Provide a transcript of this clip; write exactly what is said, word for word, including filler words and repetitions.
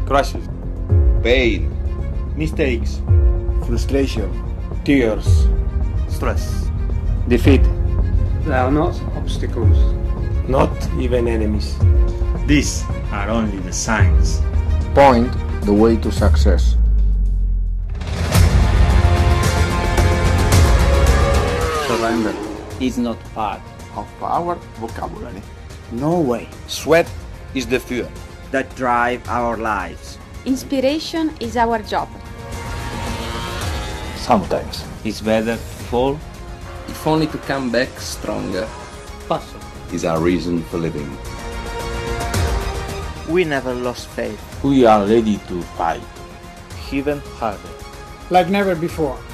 crashes, pain, mistakes, frustration, tears, stress, defeat. They are not obstacles, not even enemies. These are only the signs. Point the way to success. Surrender is not part of our vocabulary. No way. Sweat is the fuel that drive our lives. Inspiration is our job. Sometimes It's better to fall, if only to come back stronger. Passion is our reason for living. We never lost faith. we are ready to fight. even harder. like never before.